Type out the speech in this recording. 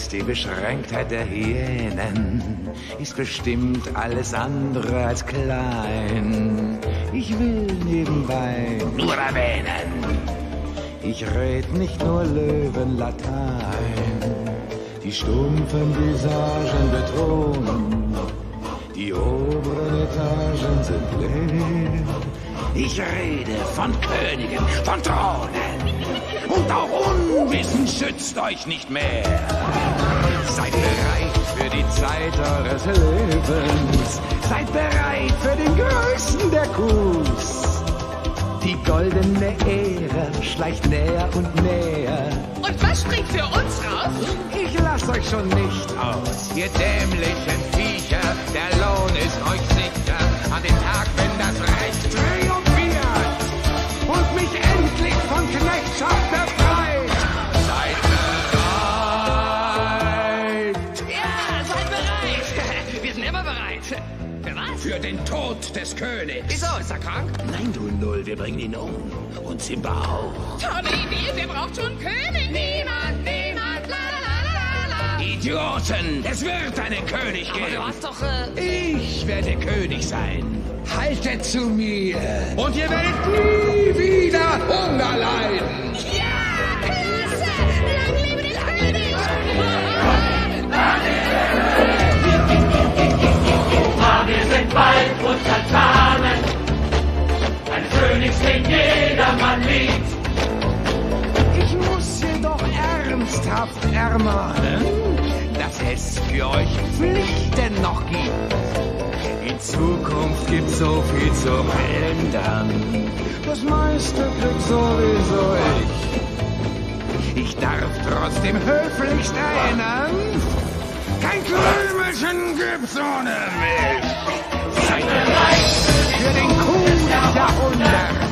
die Beschränktheit der Hyänen ist bestimmt alles andere als klein. Ich will nebenbei nur erwähnen, ich red nicht nur Löwenlatein. Die stumpfen Visagen betonen, die oberen Etagen sind leer. Ich rede von Königen, von Thronen. Und auch Unwissen schützt euch nicht mehr. Seid bereit für die Zeit eures Lebens. Seid bereit für den größten der Coups. Die goldene Ära schleicht näher und näher. Und was springt für uns raus? Ich lass euch schon nicht aus, ihr dämlichen Viecher. Der Lohn ist euch sicher an dem Tag, wenn das Recht triumphiert und mich endlich von Knechtschaft befreit. Seid bereit! Ja, seid bereit! Wir sind immer bereit. Für was? Für den Tod des Königs. Wieso, ist er krank? Nein, du Null, wir bringen ihn um. Und Simba auch. Tolle Idee, wer braucht schon einen König? Niemand, niemand, la la la la la. Idioten, es wird einen König Aber geben. du hast doch, Ich werde König sein. Haltet zu mir und ihr werdet nie wieder Hunger leiden. Ja, klasse! Lang lebe der König! Wir sind bald untertanen, ein König, den jedermann liebt. Ich muss jedoch ernsthaft ermahnen, dass es für euch Pflichten noch gibt. In Zukunft gibt's so viel zu ändern. Das meiste kriegt sowieso ich. Ich darf trotzdem höflichst erinnern, kein Krümelchen gibt's ohne mich. Seid bereit für den Coup des Jahrhunderts.